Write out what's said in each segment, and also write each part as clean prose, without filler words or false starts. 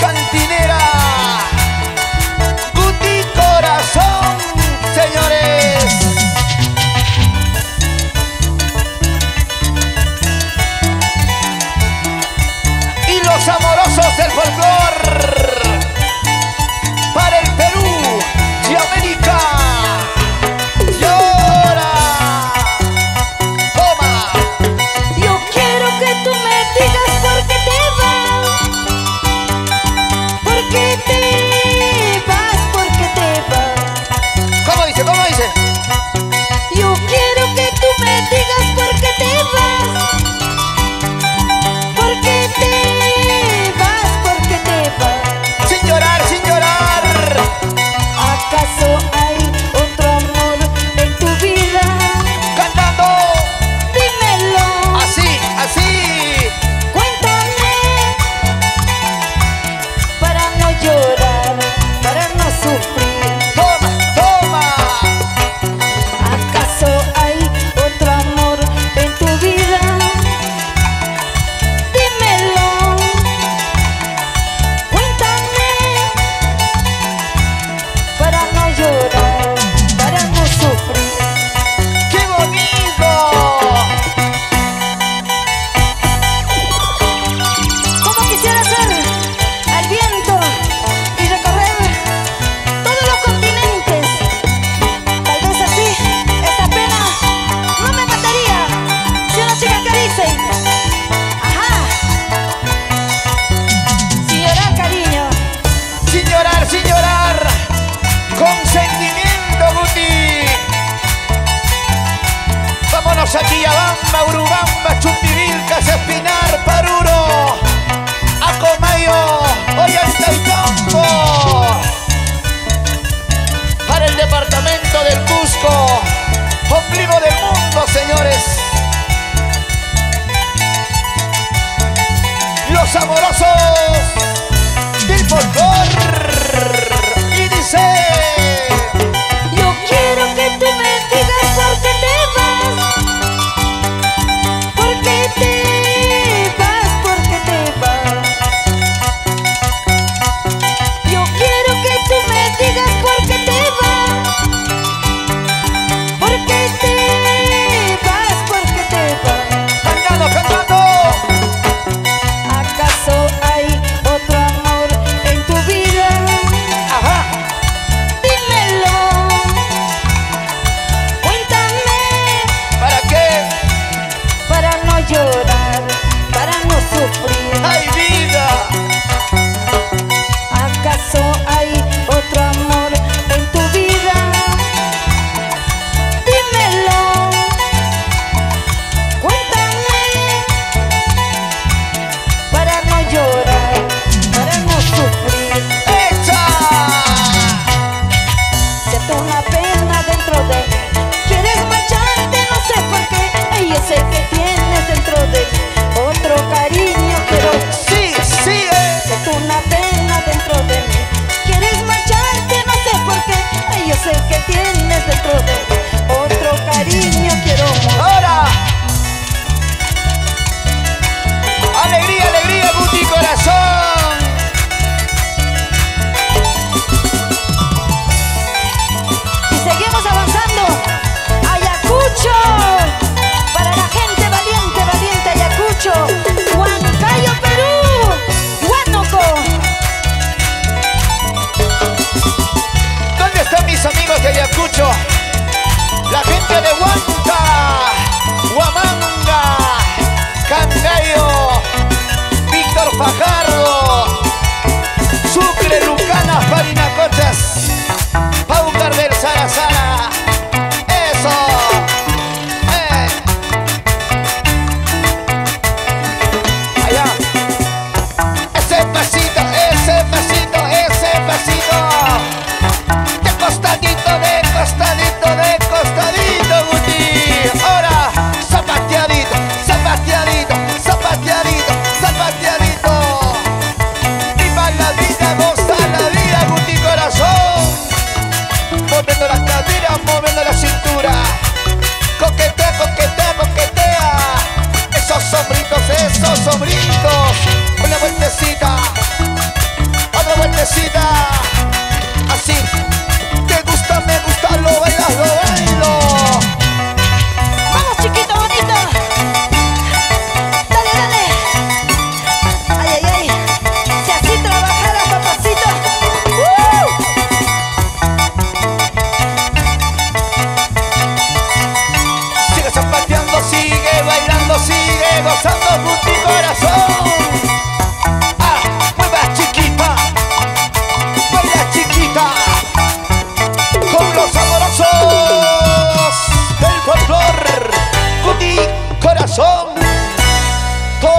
cantinera. Guti Corazón, señores. Y los amorosos del folclor para el Perú y América. Llora. Toma. Yo quiero que tú me digas por qué te vas. ¿Por qué te vas? ¿Por qué te vas? ¿Cómo dice? ¿Cómo dice? Yo quiero que tú me digas por qué te vas. ¿Por qué te vas? ¿Por qué te vas? Sin llorar, sin llorar. ¿Acaso hay otro amor en tu vida? Cantando. Dímelo, Así, así. cuéntame, para no llorar, para no sufrir. Toma, toma. ¿Acaso hay otro amor en tu vida? Dímelo, cuéntame, para no llorar, para no sufrir. ¡Qué bonito! ¿Cómo quisiera ser al viento y recorrer todos los continentes? Tal vez así, esta pena no me mataría. Si una chica que dice, ajá, sin llorar, cariño. Sin llorar, sin llorar. Con sentimiento, Guti. Vámonos a Quillabamba, Urubamba, Chumbivilcas, Espinar, Paruro, Acomayo, Ollantaytambo. Para el departamento del Cusco, ombligo del mundo, señores. Los amorosos del folclor. Y dice: Yo quiero que tú me digas por qué te vas. ¿Por qué te vas? ¿Por qué te vas? Yo quiero que tú me digas por qué te vas. ¿Por qué te vas? ¿Por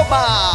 Palma.